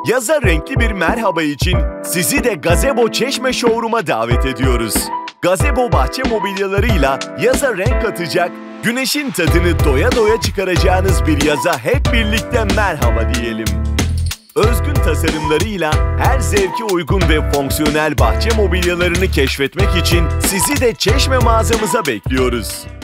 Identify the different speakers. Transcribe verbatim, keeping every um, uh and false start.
Speaker 1: Yaza renkli bir merhaba için sizi de Gazebo Çeşme Showroom'a davet ediyoruz. Gazebo bahçe mobilyalarıyla yaza renk katacak, güneşin tadını doya doya çıkaracağınız bir yaza hep birlikte merhaba diyelim. Özgün tasarımlarıyla her zevke uygun ve fonksiyonel bahçe mobilyalarını keşfetmek için sizi de Çeşme mağazamıza bekliyoruz.